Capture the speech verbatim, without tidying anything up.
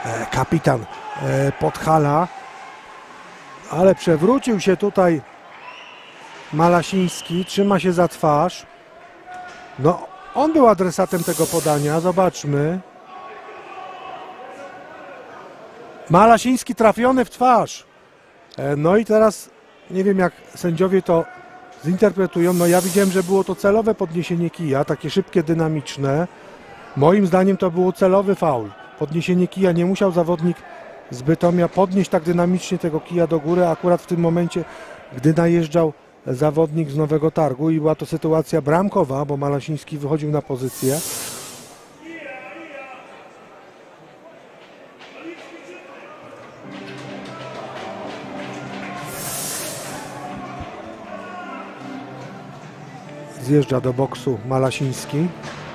kapitan Podhala, ale przewrócił się tutaj Malasiński, trzyma się za twarz. No, on był adresatem tego podania, zobaczmy. Malasiński trafiony w twarz. No i teraz nie wiem, jak sędziowie to zinterpretują. No ja widziałem, że było to celowe podniesienie kija, takie szybkie, dynamiczne. Moim zdaniem to było celowy faul. Podniesienie kija, nie musiał zawodnik z Bytomia podnieść tak dynamicznie tego kija do góry, akurat w tym momencie, gdy najeżdżał zawodnik z Nowego Targu i była to sytuacja bramkowa, bo Malasiński wychodził na pozycję. Zjeżdża do boksu Malasiński.